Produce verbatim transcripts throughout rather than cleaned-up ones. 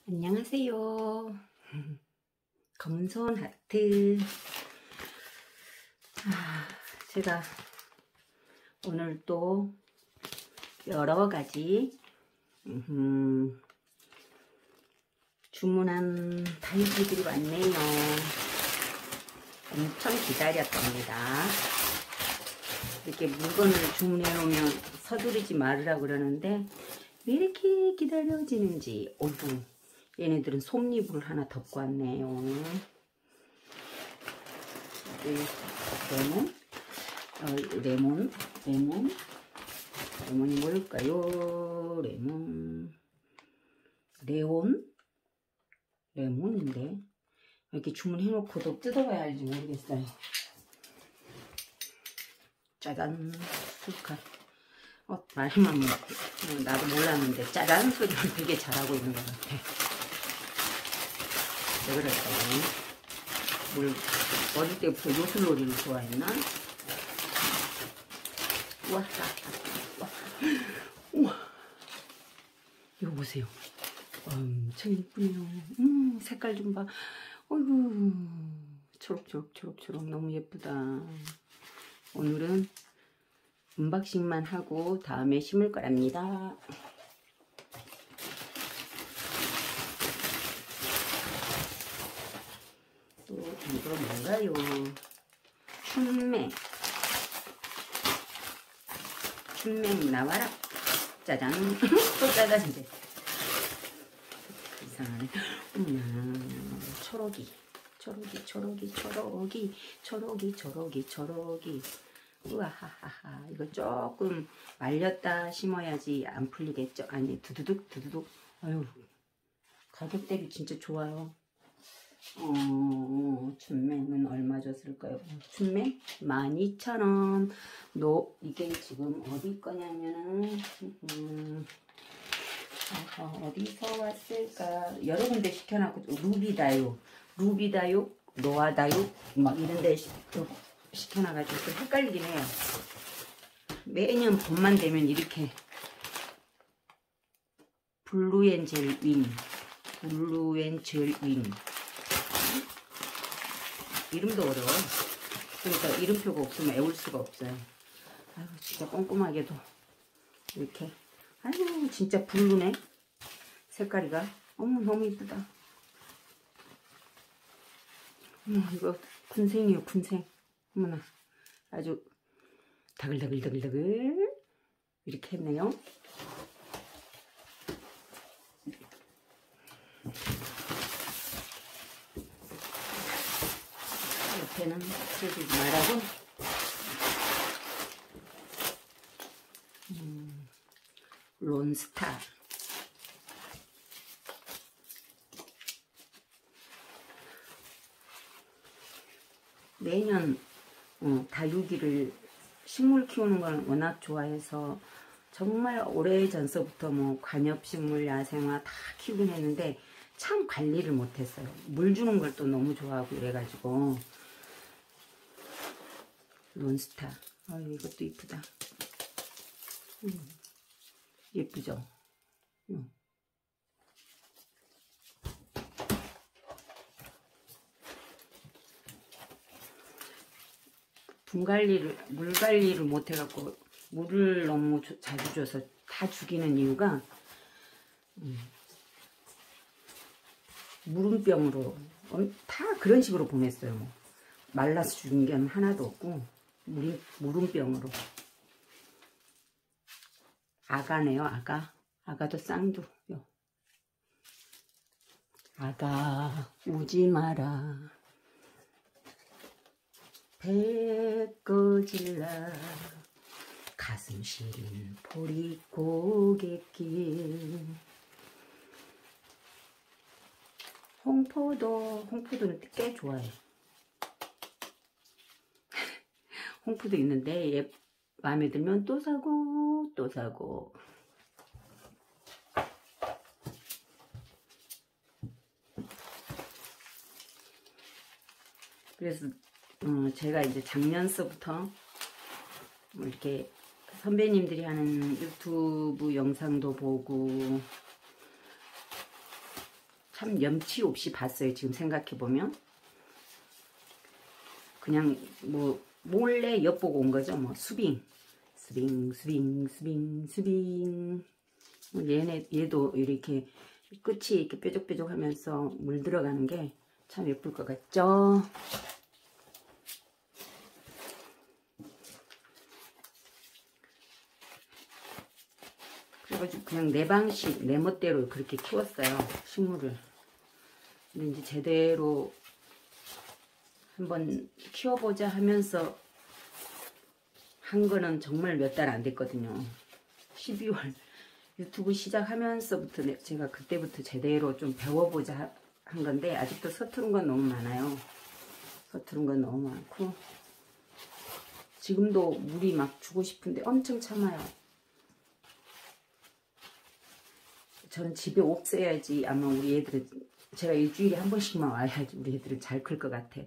안녕하세요. 검은손 하트. 아, 제가 오늘 또 여러가지 음, 주문한 다이어트들이 왔네요. 엄청 기다렸답니다. 이렇게 물건을 주문해 놓으면 서두르지 말으라 그러는데 왜 이렇게 기다려지는지. 어구, 얘네들은 솜잎을 하나 덮고 왔네요. 레몬, 어, 레몬, 레몬, 레몬이 뭘까요? 레몬, 레온, 레몬인데 이렇게 주문해놓고도 뜯어봐야 할지 모르겠어요. 짜잔, 술칼. 어, 말만 나도 몰랐는데 짜잔 소리를 되게 잘하고 있는 것 같아. 왜 그럴까요? 뭘 어릴 때부터 요술놀이를 좋아했나? 우와, 우와, 우와, 이거 보세요. 엄청 예쁘네요. 음, 색깔 좀 봐. 어이구, 초록초록 초록초록 너무 예쁘다. 오늘은 언박싱만 하고 다음에 심을 거랍니다. 또 이거 뭔가요? 춘맹. 춘맹 나와라. 짜잔. 또 짜잔인데. 이상하네. 어머나. 초록이. 초록이, 초록이, 초록이, 초록이, 초록이, 초록이. 우와하하하. 이거 조금 말렸다 심어야지 안 풀리겠죠? 아니, 두두둑, 두두둑. 아유, 가격 대비 진짜 좋아요. 어, 춘맹은 얼마 줬을까요? 춘맹 만 이천 원. 노, 이게 지금 어디 거냐면은, 음, 어, 어디서 왔을까? 여러 군데 시켜놨고, 루비다요, 루비다요, 노아다요, 막 이런 데 시켜놔가지고 좀 헷갈리긴 해요. 매년 봄만 되면 이렇게 블루엔젤 윙, 블루엔젤 윙. 이름도 어려워. 그러니까 이름표가 없으면 애울 수가 없어요. 아이고, 진짜 꼼꼼하게도 이렇게. 아이고, 진짜 블루네. 색깔이가. 어머, 너무 이쁘다. 어머, 이거 군생이에요, 군생. 어머나, 아주 다글다글다글다글 이렇게 했네요. 옆에는 쓰지 말라고. 음, 론스타. 매년 어, 다육이를, 식물 키우는 걸 워낙 좋아해서 정말 오래전서부터 뭐 관엽식물, 야생화 다 키우긴 했는데 참 관리를 못했어요. 물 주는 걸 또 너무 좋아하고 이래가지고. 론스타. 아, 이것도 이쁘다. 음, 예쁘죠? 음. 분관리를, 물 관리를 못해갖고 물을 너무 조, 자주 줘서 다 죽이는 이유가 음, 물음병으로 다 그런 식으로 보냈어요. 뭐. 말라서 죽은 게 하나도 없고 물, 물음병으로. 아가네요, 아가. 아가도 쌍두요. 아가 우지 마라. 배 꺼질라. 가슴 시린 보릿고갯길. 홍포도, 홍포도는 꽤 좋아해. 홍포도 있는데 얘 마음에 들면 또 사고 또 사고. 그래서 어, 제가 이제 작년서부터 이렇게 선배님들이 하는 유튜브 영상도 보고 참 염치 없이 봤어요. 지금 생각해보면. 그냥 뭐 몰래 엿보고 온 거죠. 뭐 수빙. 수빙, 수빙, 수빙, 수빙. 얘네, 얘도 이렇게 끝이 이렇게 뾰족뾰족 하면서 물 들어가는 게 참 예쁠 것 같죠? 그래가지고 그냥 내 방식, 내 멋대로 그렇게 키웠어요. 식물을. 근데 이제 제대로 한번 키워보자 하면서 한 거는 정말 몇 달 안 됐거든요. 십이월 유튜브 시작하면서부터 제가 그때부터 제대로 좀 배워보자 한 건데 아직도 서투른 건 너무 많아요. 서투른 건 너무 많고 지금도 물이 막 주고 싶은데 엄청 참아요. 저는 집에 없애야지 아마 우리 애들은 제가 일주일에 한 번씩만 와야지 우리 애들은 잘 클 것 같아.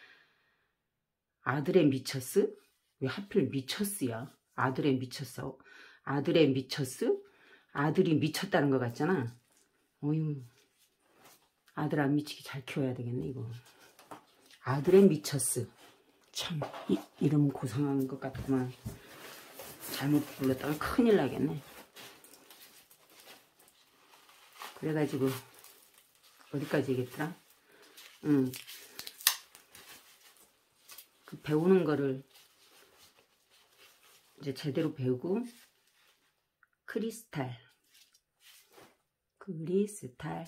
아들의 미쳤스? 왜 하필 미쳤스야? 아들의 미쳤어. 아들의 미쳤스? 아들이 미쳤다는 것 같잖아. 어휴, 아들 안 미치게 잘 키워야 되겠네 이거. 아들의 미쳤스. 참 이, 이름 고상한 것 같구만. 잘못 불렀다가 큰일 나겠네. 그래가지고 어디까지 얘기했더라? 응. 그 배우는 거를 이제 제대로 배우고 크리스탈 크리스탈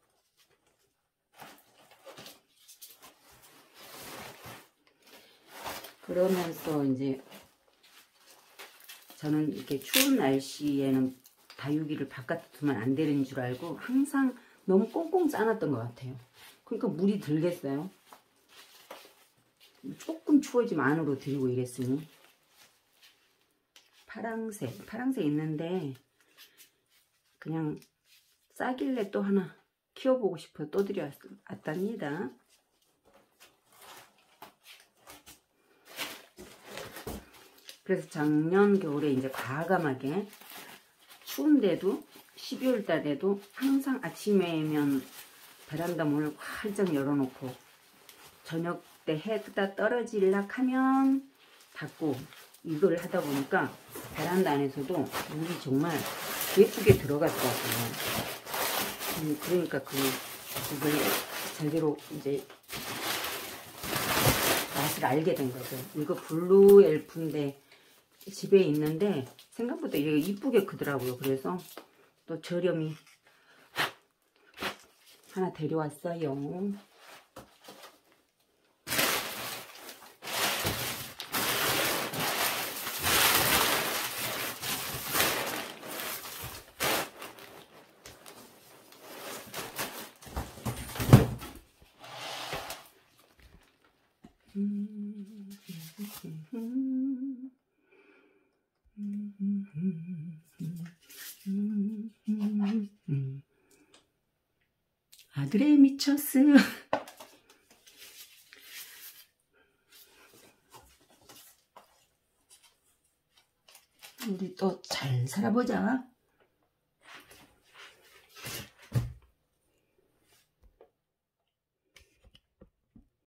그러면서 이제 저는 이렇게 추운 날씨에는 다육이를 바깥에 두면 안 되는 줄 알고 항상 너무 꽁꽁 싸놨던 것 같아요. 그러니까 물이 들겠어요. 조금 추워지면 안으로 들이고 이랬으니. 파랑색 파랑색 있는데 그냥 싸길래 또 하나 키워보고 싶어 또 들여왔답니다. 그래서 작년 겨울에 이제 과감하게 추운데도 십이월 달에도 항상 아침에면 베란다 문을 활짝 열어놓고 저녁 때 해가 떨어질락 하면 닫고 이걸 하다 보니까 베란다 안에서도 물이 정말 예쁘게 들어갔더라고요. 음, 그러니까 그, 그걸 제대로 이제 맛을 알게 된 거죠. 이거 블루 엘프인데 집에 있는데 생각보다 얘가 이쁘게 크더라고요. 그래서 또 저렴이 하나 데려왔어요. 아들의 미쳤스. 우리 또 잘 살아보자.